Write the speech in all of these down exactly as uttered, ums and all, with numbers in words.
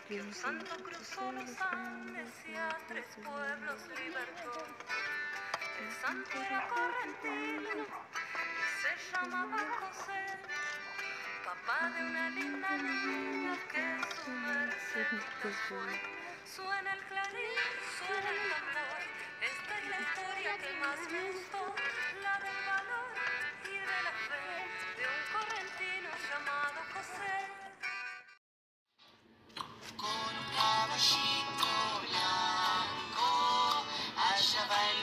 que un santo cruzó los Andes y a tres pueblos libertó. El santo era correntino y se llamaba José, papá de una linda niña que su mercedita fue. Suena el clarín, suena el tambor, esta es la historia que más me gustó, la del valor y de la fe de un correntino llamado José. Con un caballito blanco, allá va el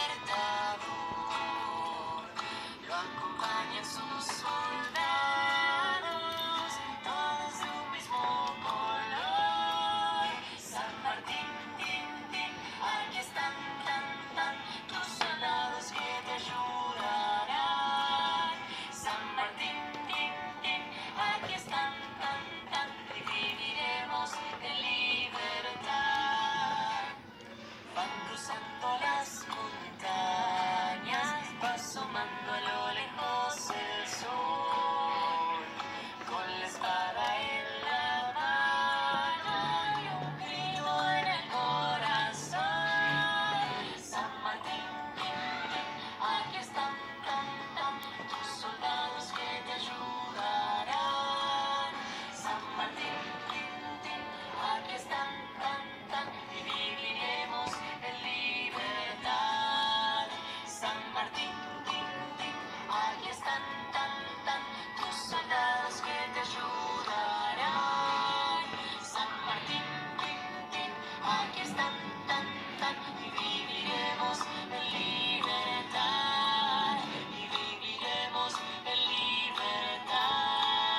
libertador, lo acompañan sus soldados, todos de un mismo color. San Martín, tin, tin, aquí están, tan, tan, tus soldados que te ayudarán. San Martín, tin, tin, aquí están, tan, tan, y viviremos en libertad. Van cruzando las montañas, va asomando a lo lejos el sol, con la espada en la mano y un grito en el corazón. San Martín, tin, tin, aquí están, tan, tan, tus soldados que te ayudarán. San Martín, tin, tin, aquí están, tan, tan, y viviremos en libertad. San Martín, tin, tin, aquí están, tan, tan, tus soldados que te ayudarán. San Martín, tin, tin, aquí están, tan, tan, y viviremos en libertad. Y viviremos en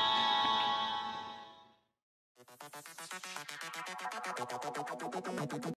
libertad.